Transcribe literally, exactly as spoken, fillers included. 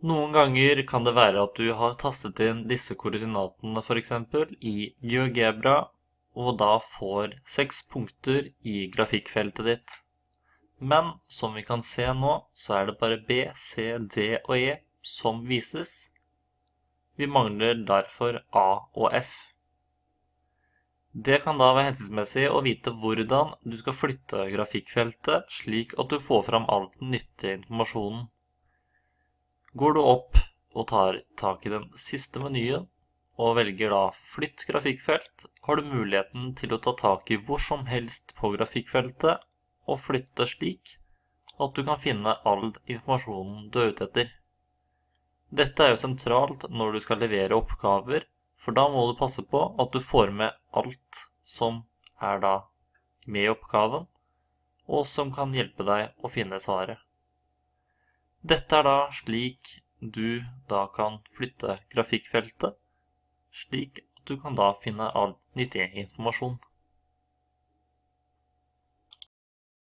Noen ganger kan det være at du har tastet inn disse koordinatene for eksempel i GeoGebra, og da får seks punkter i grafikkfeltet ditt. Men som vi kan se nå, så er det bare B, C, D og E som vises. Vi mangler derfor A og F. Det kan da være hensiktsmessig å vite hvordan du skal flytte grafikkfeltet, slik at du får fram all den nyttige informasjonen. Går du opp og tar tak i den siste menyen, og velger da Flytt grafikkfelt, har du muligheten til å ta tak i hvor som helst på grafikkfeltet, og flytte slik at du kan finne all informasjonen du er ute etter. Dette er jo sentralt når du skal levere oppgaver, for da må du passe på at du får med alt som er da med i oppgaven, og som kan hjelpe deg å finne svaret. Dette er da slik du da kan flytte grafikkfeltet, slik at du kan da finne all nyttig informasjon.